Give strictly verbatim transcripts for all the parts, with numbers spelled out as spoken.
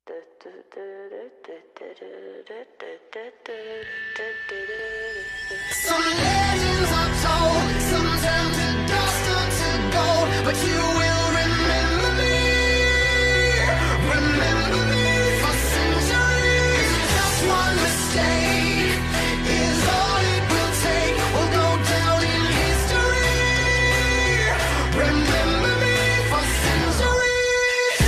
Some legends are told, some turn to dust or to gold, but you will remember me, remember me for centuries. Just one mistake is all it will take. We'll go down in history. Remember me for centuries.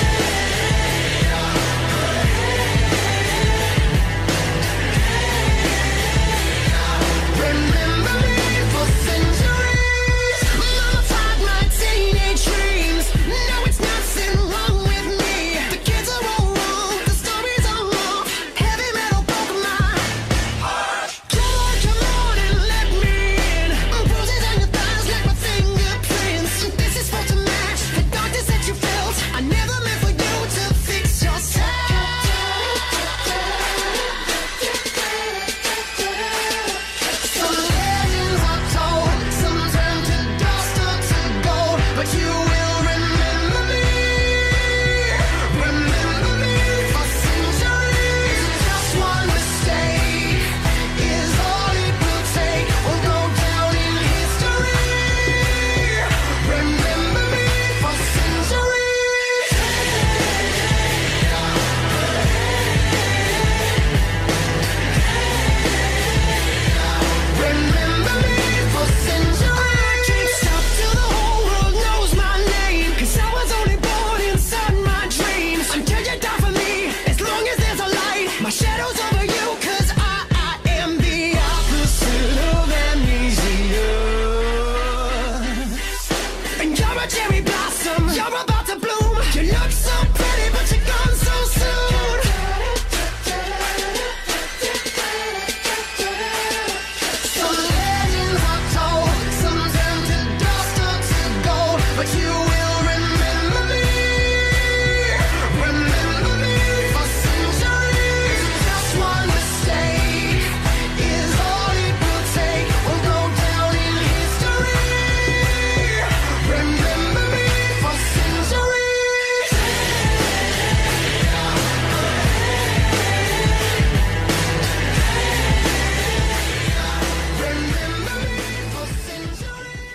Remember me for centuries. Mama tied my teenage dreams. No, it's nothing wrong with me. The kids are all wrong, the stories are wrong. Heavy metal broke my heart. Come on, come on and let me in. Bruises on your thighs like my fingerprints. This is supposed to match the darkness that you felt. I never meant for you to fix yourself. Some legends are told, some turn to dust or to gold, but you will remember me, remember me for centuries. Just one mistake is all it will take. We'll go down in history. Remember me for centuries. Remember me for centuries. I can't stop till the whole world knows my name, 'cause I was only born inside my dreams. Until you die for me, as long as there's a light, my shadow's over you, 'cause I, I am the opposite of amnesia. And you're a cherry blossom, you're about to bloom. You look so pretty, but you're gone so soon. Some legends are told, some turn to dust or to gold, but you will remember me, remember me for centuries. Just one mistake is all it will take. We'll go down in history. Remember me for centuries. Remember me for centuries.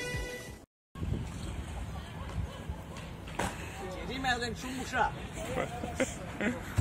姐弟卖的出木是。